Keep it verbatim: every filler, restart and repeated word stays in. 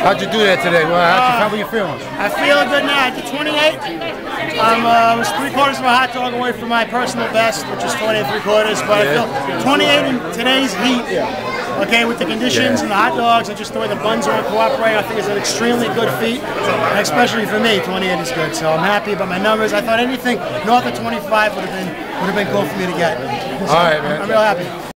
How'd you do that today? Well, how'd you, how were you feeling? I feel good now. At the twenty-eight, I'm uh, was three quarters of a hot dog away from my personal best, which is twenty and three quarters. But Yeah. I feel twenty-eight in today's heat. Okay, with the conditions Yeah. and the hot dogs and just the way the buns are cooperating, I think it's an extremely good feat. And especially for me, twenty-eight is good. So I'm happy about my numbers. I thought anything north of twenty-five would have been would have been cool for me to get. So All right, man. I'm real happy.